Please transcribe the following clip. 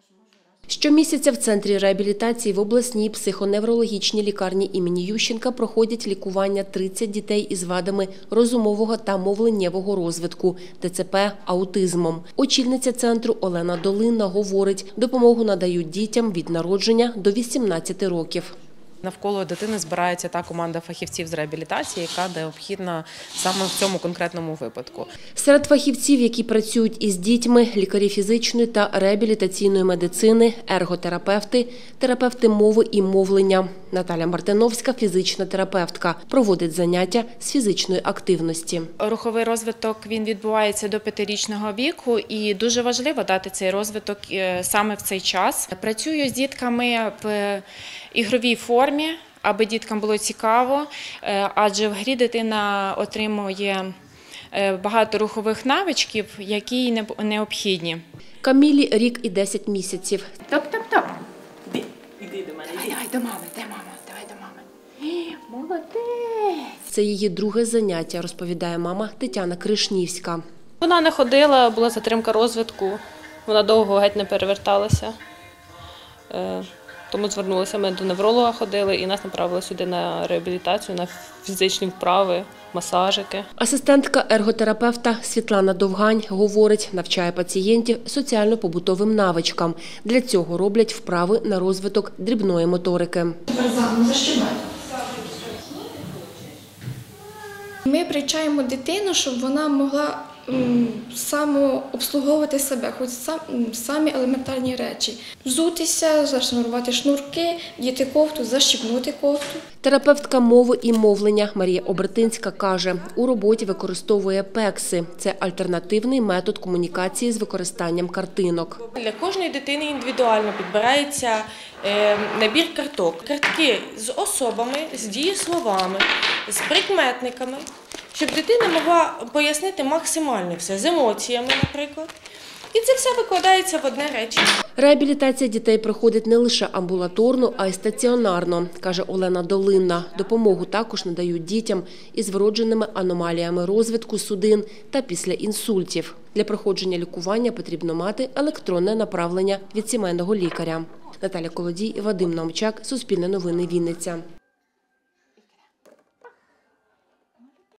Щомісяця в Центрі реабілітації в обласній психоневрологічній лікарні імені Ющенка проходять лікування 30 дітей із вадами розумового та мовленнєвого розвитку, ДЦП, аутизмом. Очільниця центру Олена Долинна говорить, допомогу надають дітям від народження до 18 років. Навколо дитини збирається та команда фахівців з реабілітації, яка необхідна саме в цьому конкретному випадку. Серед фахівців, які працюють із дітьми, лікарі фізичної та реабілітаційної медицини, ерготерапевти, терапевти мови і мовлення. Наталя Мартиновська – фізична терапевтка, проводить заняття з фізичної активності. Руховий розвиток він відбувається до 5-річного віку і дуже важливо дати цей розвиток саме в цей час. Працюю з дітками в ігровій формі, аби діткам було цікаво, адже в грі дитина отримує багато рухових навичків, які їй необхідні. Камілі рік і 10 місяців. Топ-топ-топ. Іди до мене. Давай до мами, давай до мами. Молодець. Це її друге заняття, розповідає мама Тетяна Кришнівська. Вона не ходила, була затримка розвитку, вона довго геть не переверталася. Тому звернулися, ми до невролога ходили і нас направили сюди на реабілітацію, на фізичні вправи, масажики. Асистентка ерготерапевта Світлана Довгань говорить, навчає пацієнтів соціально-побутовим навичкам. Для цього роблять вправи на розвиток дрібної моторики. Ми привчаємо дитину, щоб вона могла самообслуговувати себе, хоч самі елементарні речі. Взутися, зашнурувати шнурки, вдіти кофту, защіпнути кофту. Терапевтка мови і мовлення Марія Обертинська каже, у роботі використовує пекси. Це альтернативний метод комунікації з використанням картинок. Для кожної дитини індивідуально підбирається набір карток. Картки з особами, з дієсловами, з прикметниками, щоб дитина могла пояснити максимально все, з емоціями, наприклад. І це все викладається в одне речення. Реабілітація дітей проходить не лише амбулаторно, а й стаціонарно, каже Олена Долинна. Допомогу також надають дітям із вродженими аномаліями розвитку судин та після інсультів. Для проходження лікування потрібно мати електронне направлення від сімейного лікаря. Наталя Колодій, Вадим Наумчак, Суспільне новини, Вінниця.